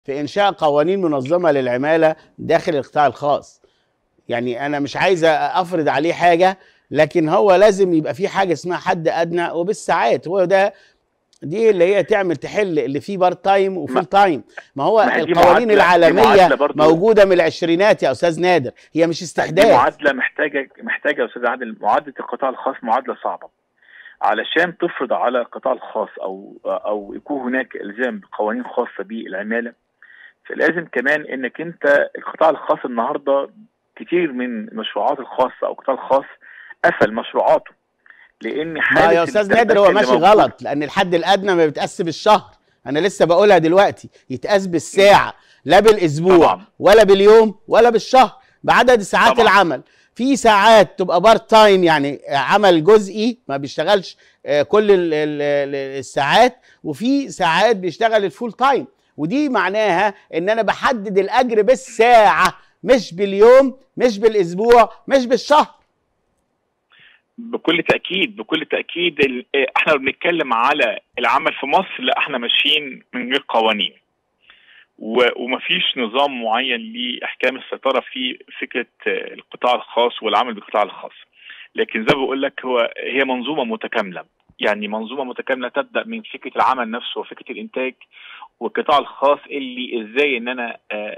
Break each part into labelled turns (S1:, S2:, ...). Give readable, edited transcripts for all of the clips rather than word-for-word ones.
S1: في إنشاء قوانين منظمة للعمالة داخل القطاع الخاص. يعني أنا مش عايز أفرض عليه حاجة، لكن هو لازم يبقى في حاجة اسمها حد أدنى وبالساعات. هو ده دي اللي هي تحل اللي فيه بارت تايم وفول تايم. ما هو
S2: ما هي دي
S1: القوانين العالمية
S2: برضو
S1: موجودة من العشرينات يا أستاذ نادر، هي مش
S2: دي
S1: استحداث.
S2: معادلة محتاجة يا أستاذ عادل. معادلة القطاع الخاص معادلة صعبة. علشان تفرض على القطاع الخاص أو يكون هناك إلزام بقوانين خاصة بالعمالة، فلازم كمان إنك أنت القطاع الخاص النهاردة كتير من المشروعات الخاصة أو القطاع الخاص قفل مشروعاته، لأن حالة
S1: ما يا أستاذ نادر هو ماشي غلط، لأن الحد الأدنى ما بيتقاس بالشهر. أنا لسه بقولها دلوقتي، يتقاس بالساعة لا بالأسبوع
S2: طبعا.
S1: ولا باليوم ولا بالشهر، بعدد ساعات
S2: طبعا.
S1: العمل. في ساعات تبقى بارت تايم، يعني عمل جزئي ما بيشتغلش كل الساعات، وفي ساعات بيشتغل الفول تايم، ودي معناها ان انا بحدد الاجر بالساعة مش باليوم مش بالاسبوع مش بالشهر.
S2: بكل تأكيد احنا بنتكلم على العمل في مصر، لا احنا ماشيين من غير قوانين ومفيش نظام معين لإحكام السيطرة في فكرة القطاع الخاص والعمل بالقطاع الخاص. لكن زي ما بقول لك هي منظومة متكاملة، يعني منظومة متكاملة تبدأ من فكرة العمل نفسه وفكرة الإنتاج والقطاع الخاص، اللي ازاي ان انا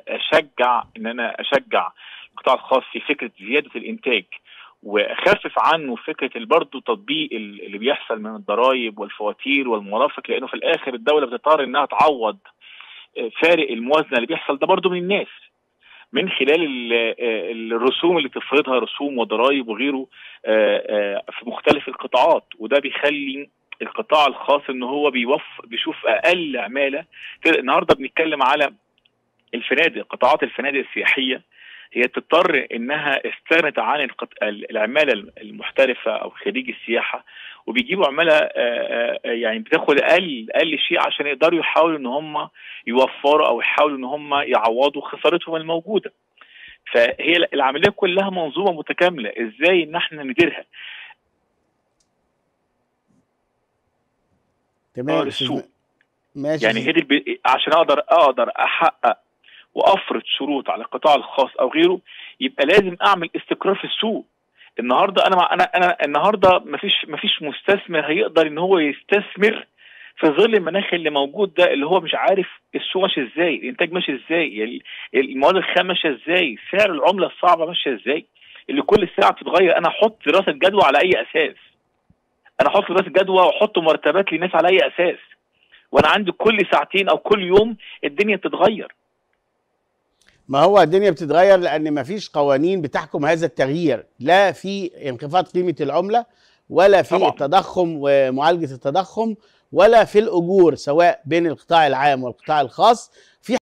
S2: اشجع القطاع الخاص في فكرة زيادة الإنتاج واخفف عنه فكره برضه تطبيق اللي بيحصل من الضرائب والفواتير والمرافق، لانه في الاخر الدوله بتضطر انها تعوض فارق الموازنه اللي بيحصل ده برضه من الناس من خلال الرسوم اللي تفرضها، رسوم وضرائب وغيره في مختلف القطاعات. وده بيخلي القطاع الخاص ان هو بيشوف اقل عماله. النهارده بنتكلم على الفنادق، قطاعات الفنادق السياحيه هي تضطر انها استغنت عن العماله المحترفه او خريج السياحه، وبيجيبوا عماله يعني بتاخد اقل شيء عشان يقدروا يحاولوا ان هم يوفروا او يحاولوا ان هم يعوضوا خسارتهم الموجوده. فهي العمليه كلها منظومه متكامله، ازاي ان احنا نديرها.
S1: تمام
S2: السوق
S1: ماشي.
S2: يعني هي عشان اقدر احقق وافرض شروط على القطاع الخاص او غيره، يبقى لازم اعمل استقرار في السوق. النهارده انا النهارده مفيش مستثمر هيقدر ان هو يستثمر في ظل المناخ اللي موجود ده، اللي هو مش عارف السوق ماشي ازاي، الانتاج ماشي ازاي، المواد الخام ماشيه ازاي، سعر العمله الصعبه ماشيه ازاي، اللي كل ساعه بتتغير. انا احط دراسه جدوى على اي اساس؟ انا احط دراسه جدوى واحط مرتبات للناس على اي اساس وانا عندي كل ساعتين او كل يوم الدنيا بتتغير؟
S1: ما هو الدنيا بتتغير لأن مفيش قوانين بتحكم هذا التغيير، لا في انخفاض قيمة العملة ولا في
S2: طبعا.
S1: التضخم ومعالجة التضخم ولا في الأجور، سواء بين القطاع العام والقطاع الخاص. في